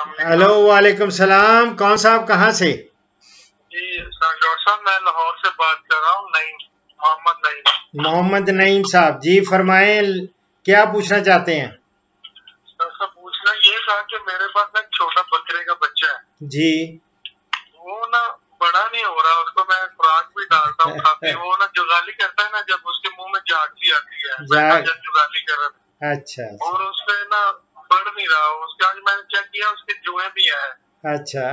Hello वालेकुम सलाम। कौन साहब कहाँ से? जी डॉक्टर साहब, मैं लाहौर से बात कर रहा हूँ। नईम, मोहम्मद नईम। मोहम्मद नईम साहब जी, फरमाएं, क्या पूछना चाहते हैं? डॉक्टर साहब, पूछना ये था कि मेरे पास ना एक छोटा बकरे का बच्चा है जी। वो ना बड़ा नहीं हो रहा, उसको मैं खुराक भी डालता हूँ काफी। वो ना जुगाली करता है ना, जब उसके मुंह में झांकी आती है, जब जुगाली कर रहा है। अच्छा और उससे ना बढ़ नहीं रहा। उसके आज मैंने चेक किया, उसके जुएं भी है। अच्छा।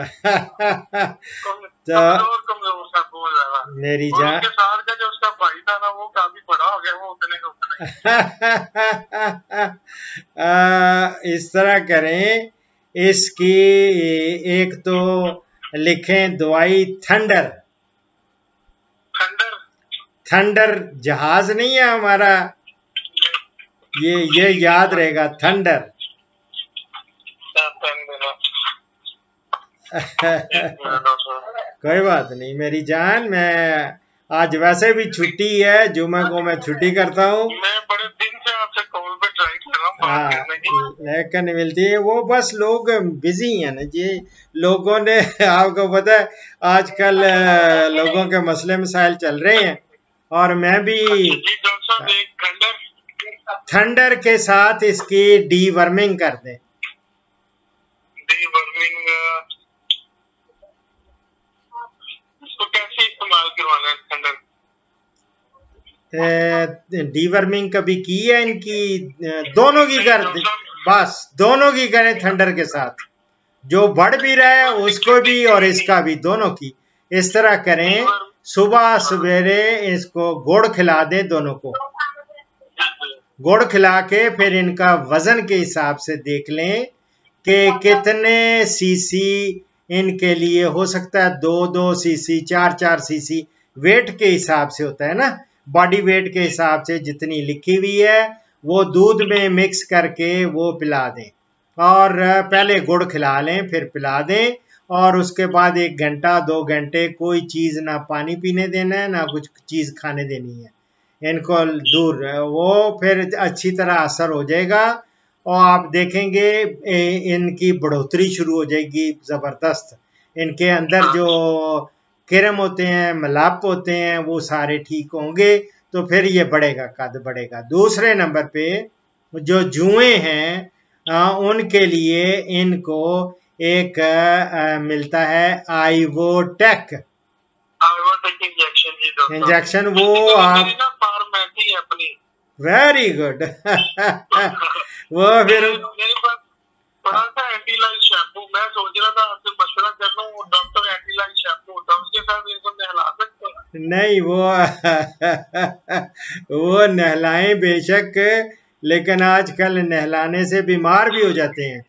कमजोर कमजोर सा बहुत ज्यादा। मेरी और जान उसके साथ का जो उसका भाई था ना, वो काफी बड़ा हो गया, वो उतने का उतने। इस तरह करें, इसकी एक तो लिखें दवाई थंडर। थंडर? थंडर जहाज नहीं है हमारा, ये याद रहेगा, थंडर। कोई बात नहीं मेरी जान, मैं आज वैसे भी छुट्टी है, जुम्मे को मैं छुट्टी करता हूँ। मैं बड़े दिन से आपसे कॉल पे ट्राई कर रहा हूँ बात करने की, लेकिन मिलती है। वो बस लोग बिजी हैं ना जी। लोगों ने आपको पता है आजकल लोगों के मसले मसाइल चल रहे हैं, और मैं भी थंडर के साथ इसकी डीवर्मिंग कर दें। डीवर्मिंग इसको कैसे इस्तेमाल करवाना है थंडर? डीवर्मिंग कभी की है इनकी? दोनों की कर दे, बस दोनों की करें थंडर के साथ। जो बढ़ भी रहा है उसको भी और इसका भी, दोनों की। इस तरह करें, सुबह सवेरे इसको गुड़ खिला दें दोनों को। गुड़ खिला के फिर इनका वजन के हिसाब से देख लें कि कितने सीसी इनके लिए हो सकता है। 2-2 सीसी, 4-4 सीसी वेट के हिसाब से होता है ना, बॉडी वेट के हिसाब से जितनी लिखी हुई है वो दूध में मिक्स करके वो पिला दें। और पहले गुड़ खिला लें, फिर पिला दें, और उसके बाद 1 घंटा 2 घंटे कोई चीज़ ना पानी पीने देना है, ना कुछ चीज़ खाने देनी है, इनको दूर। वो फिर अच्छी तरह असर हो जाएगा, और आप देखेंगे इनकी बढ़ोतरी शुरू हो जाएगी ज़बरदस्त। इनके अंदर जो किरम होते हैं, मलाप होते हैं, वो सारे ठीक होंगे, तो फिर ये बढ़ेगा, कद बढ़ेगा। दूसरे नंबर पे जो जुएं हैं, उनके लिए इनको एक मिलता है आइवोटेक इंजेक्शन। वो आप वेरी गुड। वो फिर मेरे पास पड़ा था एंटीलाइज शैम्पू, मैं सोच रहा था आपसे मशवरा कर लूं। डॉक्टर एंटीलाइज शैम्पू होता है, उसके साथ इनको नहला सकते हैं? नहीं, वो नहलाएं बेशक, लेकिन आजकल नहलाने से बीमार भी हो जाते हैं।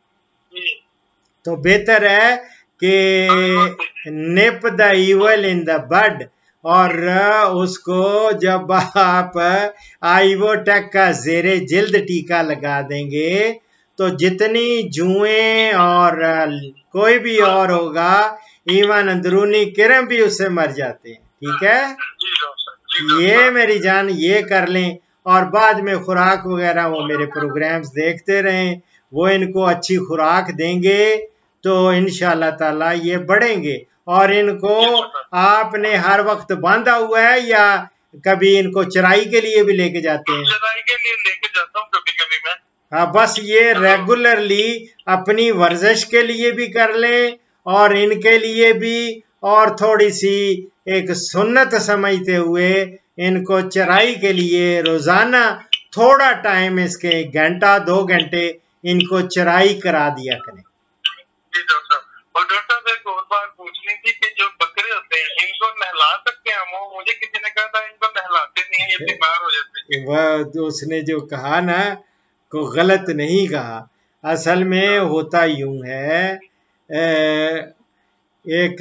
तो बेहतर है कि nip the evil in the bud, और उसको जब आप आइवोटेक का जेरे जिल्द टीका लगा देंगे तो जितनी जुएं और कोई भी और होगा, इवन अंदरूनी किरम भी उससे मर जाते हैं। ठीक है, ये मेरी जान ये कर लें, और बाद में खुराक वगैरह वो मेरे प्रोग्राम्स देखते रहें, वो इनको अच्छी खुराक देंगे तो इंशाल्लाह ताला ये बढ़ेंगे। और इनको आपने हर वक्त बांधा हुआ है या कभी इनको चराई के लिए भी लेके जाते हैं? चराई के लिए लेके जाता हूँ कभी कभी मैं। हाँ, बस ये रेगुलरली अपनी वर्जिश के लिए भी कर लें, और इनके लिए भी, और थोड़ी सी एक सुन्नत समझते हुए इनको चराई के लिए रोजाना थोड़ा टाइम, इसके 1 घंटा 2 घंटे इनको चराई करा दिया करें। और डॉक्टर साहब, एक और बात पूछनी थी कि जो बकरे होते हैं इनको नहला सकते हैं? वो मुझे किसी ने कहा था इनको नहलाते नहीं, ये बीमार हो जाते हैं। वह उसने जो कहा ना, को गलत नहीं कहा। असल में होता यूं है, एक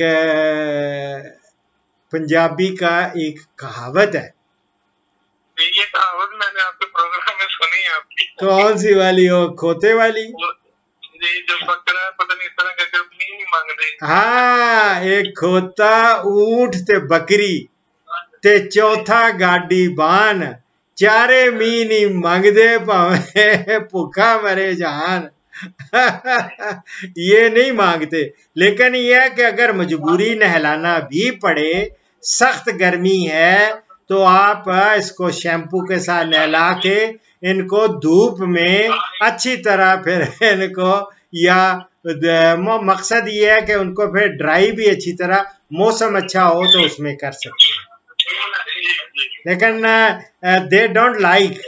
पंजाबी का एक कहावत है। ये कहावत मैंने आपके प्रोग्राम में सुनी है आपकी। कौन सी वाली हो? खोते वाली? जो बकरा है पता नहीं इस तरह करके नहीं मांग रही। हाँ, एक खोता, ऊंट ते बकरी ते चौथा गाडी बान, चारे मी नहीं मंगदे भावे भुखा मरे जहान। ये नहीं मांगते, लेकिन यह है कि अगर मजबूरी नहलाना भी पड़े, सख्त गर्मी है, तो आप इसको शैम्पू के साथ नहला के इनको धूप में अच्छी तरह फिर इनको, या मकसद ये है कि उनको फिर ड्राई भी अच्छी तरह, मौसम अच्छा हो तो उसमें कर सकते हैं, लेकिन दे डोंट लाइक।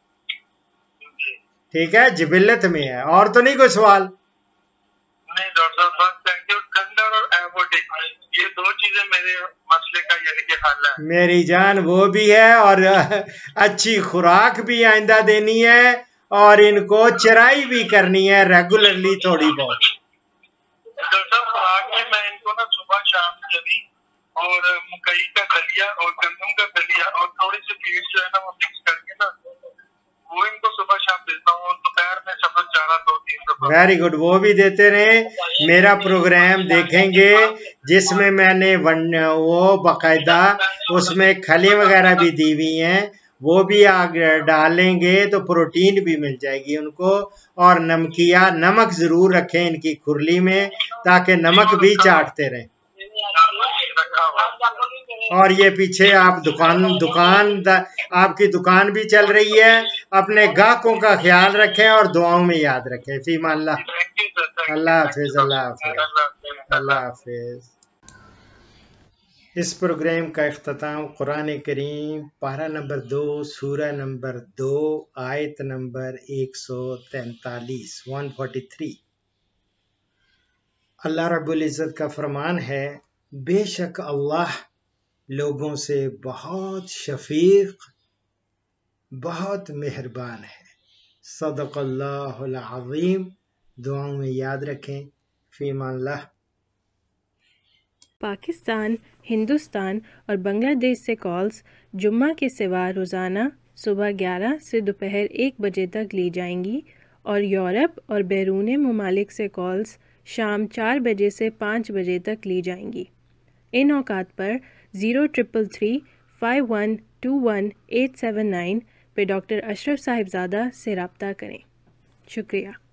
ठीक है, जिबिल्लत में है। और तो नहीं कोई सवाल? नहीं डॉक्टर साहब, थैंक यू। कंडर और एवोडिक, ये दो चीजें मेरे मसले का यानी कि हल है। मेरी जान वो भी है, और अच्छी खुराक भी आइंदा देनी है, और इनको चराई भी करनी है रेगुलरली थोड़ी बहुत। डॉक्टर साहब खुराक में मैं इनको ना सुबह शाम जभी और मकई का दलिया और गंदम का दलिया और थोड़ी सी फीड जो है ना वो मिक्स करके ना वो इनको सुबह शाम देता हूँ, और दोपहर में सब्ज चारा 2-3 दफा। वेरी गुड, वो भी देते रहे। मेरा प्रोग्राम देखेंगे जिसमें मैंने वो बाकायदा उसमें खली वगैरह भी दी हुई हैं, वो भी आग डालेंगे तो प्रोटीन भी मिल जाएगी उनको। और नमकिया, नमक जरूर रखें इनकी खुरली में, ताकि नमक भी चाटते रहें। और ये पीछे आप आपकी दुकान भी चल रही है, अपने ग्राहकों का ख्याल रखें और दुआओं में याद रखें। फीमा अल्लाह, अल्लाह हाफिज, अल्लाह हाफिज, अल्लाह हाफिज। इस प्रोग्राम का इख्तिताम कुरान करीम पारा नंबर 2 सूरा नंबर 2 आयत नंबर 143 143। अल्लाह रब्बुल इज़्ज़त का फरमान है, बेशक अल्लाह लोगों से बहुत शफीक, बहुत मेहरबान है। सदक़ल्लाहुल अज़ीम। दुआओं में याद रखें। फ़ीमाल्लाह। पाकिस्तान, हिंदुस्तान और बांग्लादेश से कॉल्स जुम्मा के सिवा रोज़ाना सुबह 11 से दोपहर 1 बजे तक ली जाएंगी, और यूरोप और बैरून ममालिक से कॉल्स शाम 4 बजे से 5 बजे तक ली जाएंगी। इन औकात पर 0333 5121 879 पे डॉक्टर अशरफ साहिबजादा से रब्ता करें। शुक्रिया।